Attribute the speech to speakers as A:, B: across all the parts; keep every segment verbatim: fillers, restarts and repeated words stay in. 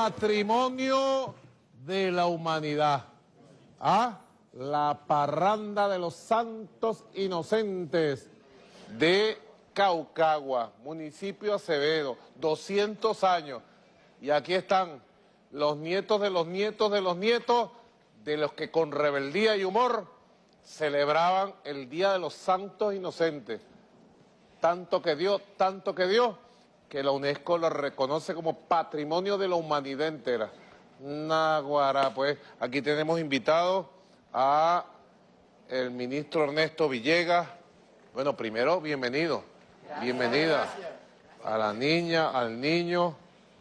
A: Patrimonio de la Humanidad. ¿Ah? La parranda de los santos inocentes de Caucagua, municipio Acevedo, doscientos años. Y aquí están los nietos de los nietos de los nietos de los que con rebeldía y humor celebraban el Día de los Santos Inocentes. Tanto que dio, tanto que dio, que la UNESCO lo reconoce como Patrimonio de la Humanidad entera. Naguará, pues aquí tenemos invitados a el ministro Ernesto Villegas. Bueno, primero, bienvenido, bienvenida a la niña, al niño,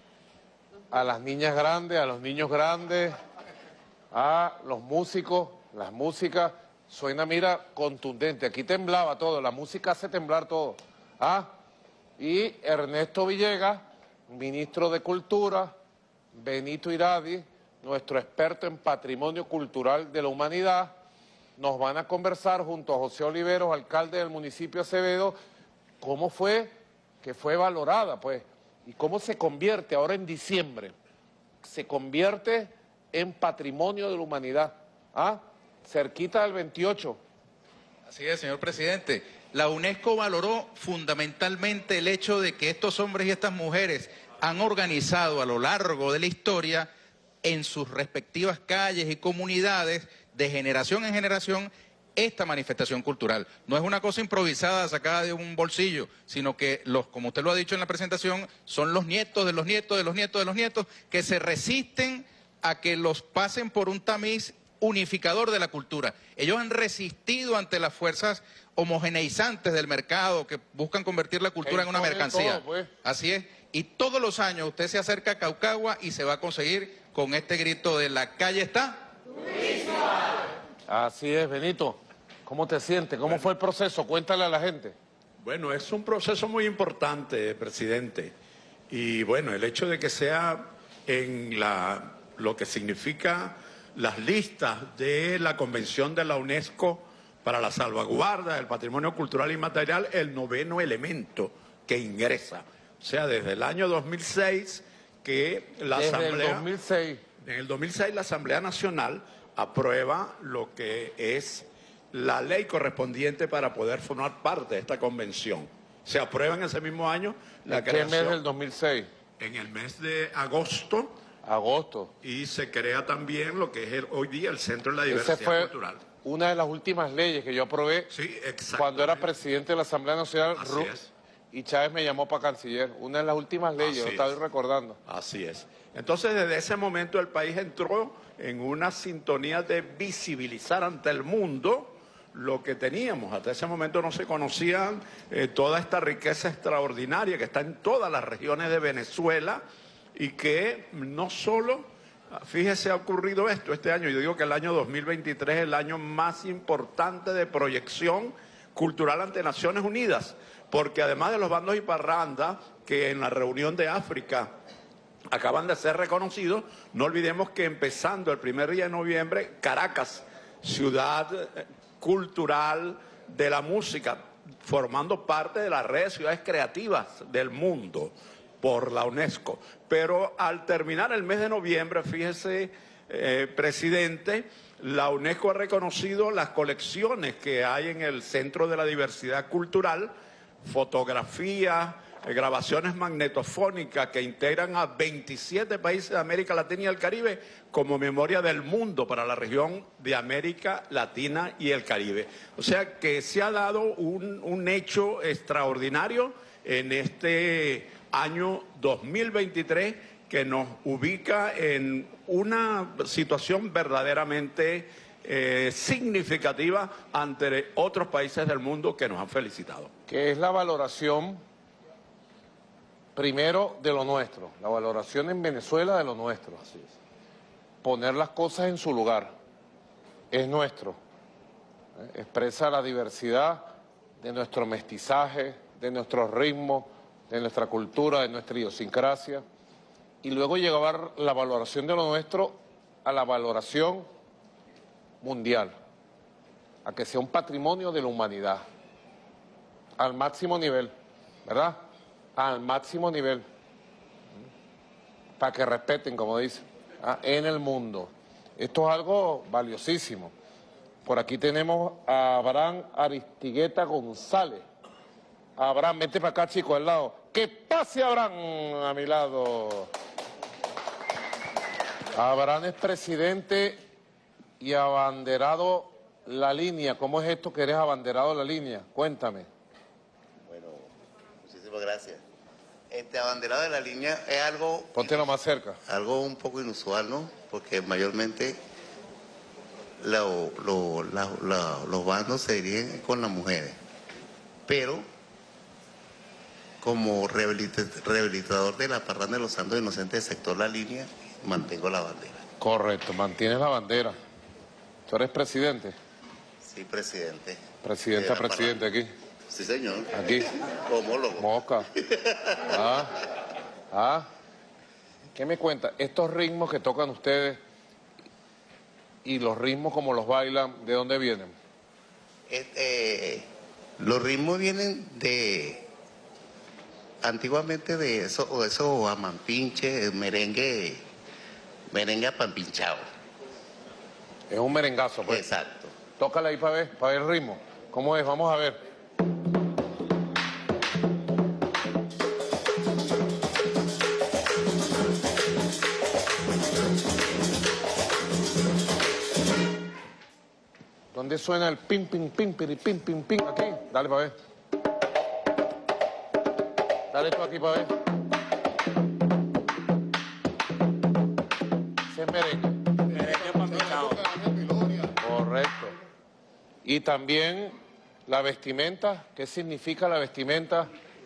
A: a las niñas grandes, a los niños grandes, a los músicos, las músicas. Suena, mira, contundente. Aquí temblaba todo, la música hace temblar todo. ¿Ah? Y Ernesto Villegas, ministro de Cultura, Benito Iradi, nuestro experto en patrimonio cultural de la humanidad, nos van a conversar junto a José Oliveros, alcalde del municipio Acevedo, cómo fue que fue valorada, pues, y cómo se convierte ahora en diciembre, se convierte en patrimonio de la humanidad, ¿ah? Cerquita del veintiocho.
B: Así es, señor presidente. La UNESCO valoró fundamentalmente el hecho de que estos hombres y estas mujeres han organizado a lo largo de la historia en sus respectivas calles y comunidades, de generación en generación, esta manifestación cultural. No es una cosa improvisada, sacada de un bolsillo, sino que, los, como usted lo ha dicho en la presentación, son los nietos de los nietos de los nietos de los nietos que se resisten a que los pasen por un tamiz unificador de la cultura. Ellos han resistido ante las fuerzas homogeneizantes del mercado que buscan convertir la cultura en una mercancía. Así es. Y todos los años usted se acerca a Caucagua y se va a conseguir con este grito de la calle está.
A: Así es, Benito. ¿Cómo te sientes? ¿Cómo fue el proceso? Cuéntale a la gente.
C: Bueno, es un proceso muy importante, presidente. Y bueno, el hecho de que sea en la, lo que significa las listas de la Convención de la UNESCO para la salvaguarda del patrimonio cultural inmaterial, el noveno elemento que ingresa. O sea, desde el año dos mil seis que la
A: desde
C: Asamblea...
A: el dos mil seis.
C: En el dos mil seis la Asamblea Nacional aprueba lo que es la ley correspondiente para poder formar parte de esta convención. Se aprueba en ese mismo año la
A: ¿En qué
C: creación...
A: mes del dos mil seis?
C: En el mes de agosto.
A: Agosto.
C: Y se crea también lo que es el, hoy día el Centro de la Diversidad
A: Ese fue
C: Cultural.
A: Una de las últimas leyes que yo aprobé,
C: sí,
A: cuando era presidente de la Asamblea Nacional.
C: Así es.
A: Y Chávez me llamó para canciller. Una de las últimas leyes, lo estaba recordando.
C: Así es. Entonces, desde ese momento el país entró en una sintonía de visibilizar ante el mundo lo que teníamos. Hasta ese momento no se conocían eh, toda esta riqueza extraordinaria que está en todas las regiones de Venezuela y que no solo, fíjese, ha ocurrido esto este año. Yo digo que el año dos mil veintitrés es el año más importante de proyección cultural ante Naciones Unidas, porque además de los bandos y parrandas que en la reunión de África acaban de ser reconocidos, no olvidemos que empezando el primer día de noviembre, Caracas, ciudad cultural de la música, formando parte de la red de ciudades creativas del mundo por la UNESCO. Pero al terminar el mes de noviembre, fíjese, eh, presidente, la UNESCO ha reconocido las colecciones que hay en el Centro de la Diversidad Cultural, fotografías, eh, grabaciones magnetofónicas que integran a veintisiete países de América Latina y el Caribe como memoria del mundo para la región de América Latina y el Caribe. O sea que se ha dado un, un hecho extraordinario en este año dos mil veintitrés que nos ubica en una situación verdaderamente eh, significativa ante otros países del mundo que nos han felicitado.
A: Que es la valoración, primero, de lo nuestro, la valoración en Venezuela de lo nuestro. Así es. Poner las cosas en su lugar, es nuestro. ¿Eh? Expresa la diversidad de nuestro mestizaje, de nuestros ritmos, de nuestra cultura, de nuestra idiosincrasia. Y luego llevar la valoración de lo nuestro a la valoración mundial, a que sea un patrimonio de la humanidad, al máximo nivel, ¿verdad? Al máximo nivel. para que respeten, como dicen, ¿ah? En el mundo. Esto es algo valiosísimo. Por aquí tenemos a Abraham Aristigueta González. Abraham, vete para acá, chico, al lado. ¡Que pase, Abraham, a mi lado! Abraham es presidente y abanderado La Línea. ¿Cómo es esto que eres abanderado La Línea? Cuéntame.
D: Bueno, muchísimas gracias. Este abanderado de La Línea es algo...
A: Póntelo más cerca.
D: Algo un poco inusual, ¿no? Porque mayormente lo, lo, la, la, los bandos se dirigen con las mujeres. Pero, como rehabilita, rehabilitador de la Parranda de los Santos Inocentes del sector La Línea, mantengo la bandera.
A: Correcto, mantienes la bandera. ¿Tú eres presidente?
D: Sí, presidente.
A: Presidenta, presidente aquí.
D: Sí, señor.
A: Aquí.
D: Homólogo.
A: Mosca. Ah, ah. ¿Qué me cuenta? Estos ritmos que tocan ustedes y los ritmos como los bailan, ¿de dónde vienen?
D: Este, los ritmos vienen de... Antiguamente de eso, o eso amampinche, merengue, merengue apampinchado.
A: Es un merengazo, pues.
D: Exacto.
A: Tócala ahí para ver, para ver el ritmo. ¿Cómo es? Vamos a ver. ¿Dónde suena el pim, pim, pim, pim, pim, pim, pim? Aquí. Dale para ver. Dale tú aquí para ver. Ese es merengue.
E: Merengue apampinchado.
A: Correcto. Y también la vestimenta. ¿Qué significa la vestimenta?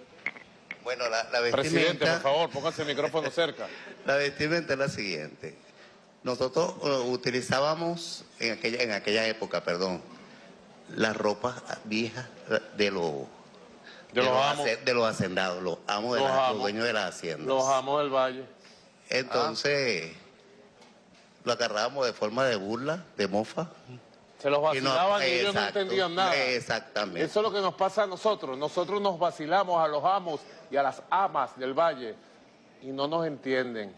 D: Bueno, la, la vestimenta...
A: Presidente, por favor, póngase el micrófono cerca.
D: La vestimenta es la siguiente. Nosotros uh, utilizábamos en aquella, en aquella época, perdón, las ropas viejas de los...
A: De los amos.
D: De los hacendados, los amos de
A: Los
D: la- los
A: amos.
D: dueños de las haciendas.
A: Los amos del valle.
D: Entonces, lo agarrábamos de forma de burla, de mofa.
A: Se los
D: Y no-
A: vacilaban y, ellos no
D: exacto,
A: entendían nada.
D: Exactamente.
A: Eso es lo que nos pasa a nosotros. Nosotros nos vacilamos a los amos y a las amas del valle y no nos entienden.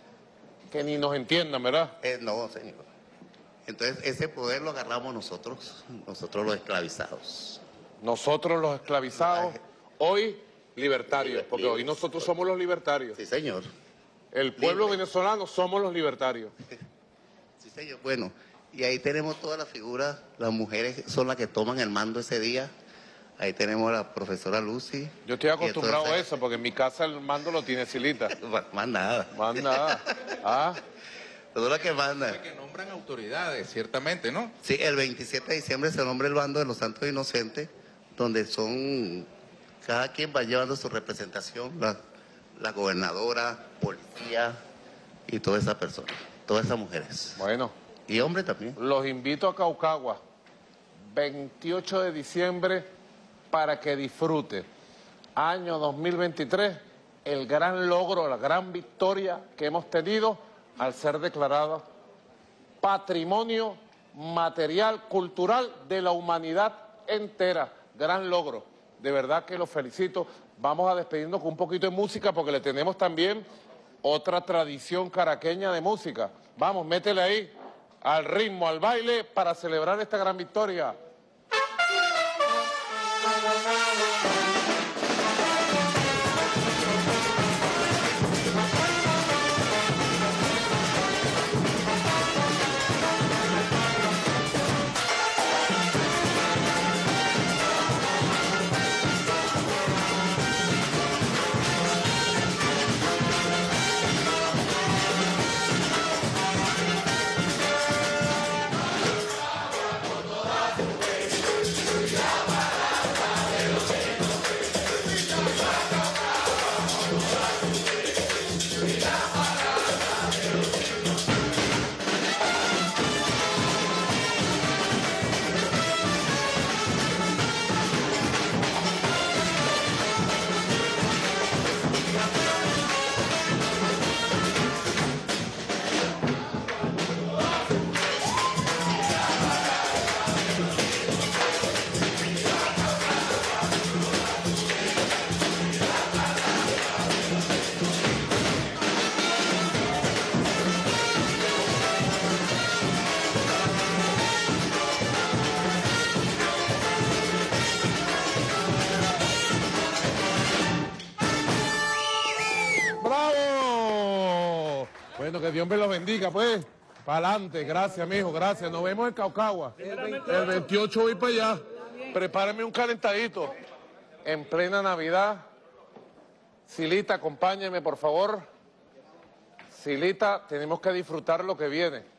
A: Que ni nos entiendan, ¿verdad?
D: Eh, no, señor. Entonces, ese poder lo agarramos nosotros, nosotros los esclavizados.
A: Nosotros los esclavizados, hoy libertarios, porque hoy nosotros somos los libertarios.
D: Sí, señor.
A: El pueblo
D: Libre.
A: venezolano somos los libertarios.
D: Sí, señor. Bueno, y ahí tenemos todas las figuras, las mujeres son las que toman el mando ese día. Ahí tenemos a la profesora Lucy.
A: Yo estoy acostumbrado
D: Y entonces-
A: a eso, porque en mi casa el mando lo tiene Silita.
D: Más nada.
A: Más nada. Ah,
D: Todo lo que manda.
B: Que nombran autoridades, ciertamente, ¿no?
D: Sí, el veintisiete de diciembre se nombra el bando de los Santos Inocentes, donde son, cada quien va llevando su representación, la, la gobernadora, policía y todas esas personas, todas esas mujeres.
A: bueno.
D: Y hombres también.
A: Los invito a Caucagua, veintiocho de diciembre, para que disfrute. Año dos mil veintitrés, el gran logro, la gran victoria que hemos tenido al ser declarada Patrimonio Material Cultural de la Humanidad entera. Gran logro. De verdad que los felicito. Vamos a despedirnos con un poquito de música porque le tenemos también otra tradición caraqueña de música. Vamos, métele ahí al ritmo, al baile, para celebrar esta gran victoria. que Dios me los bendiga, pues. Para adelante, gracias, mijo, gracias. Nos vemos en Caucagua. El veintiocho voy para allá. Prepárame un calentadito. En plena Navidad. Silita, acompáñeme, por favor. Silita, tenemos que disfrutar lo que viene.